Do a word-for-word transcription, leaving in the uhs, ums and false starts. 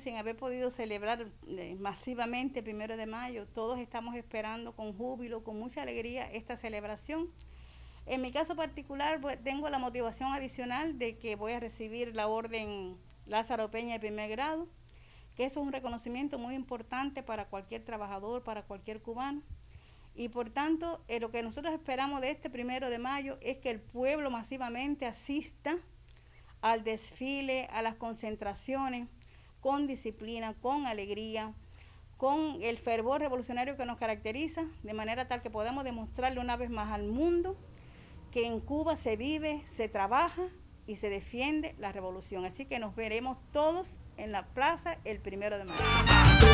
sin haber podido celebrar eh, masivamente el primero de mayo. Todos estamos esperando con júbilo, con mucha alegría esta celebración. En mi caso particular, pues, tengo la motivación adicional de que voy a recibir la orden Lázaro Peña de primer grado, que eso es un reconocimiento muy importante para cualquier trabajador, para cualquier cubano. Y por tanto, eh, lo que nosotros esperamos de este primero de mayo es que el pueblo masivamente asista al desfile, a las concentraciones, con disciplina, con alegría, con el fervor revolucionario que nos caracteriza, de manera tal que podamos demostrarle una vez más al mundo que en Cuba se vive, se trabaja y se defiende la revolución. Así que nos veremos todos en la plaza el primero de mayo.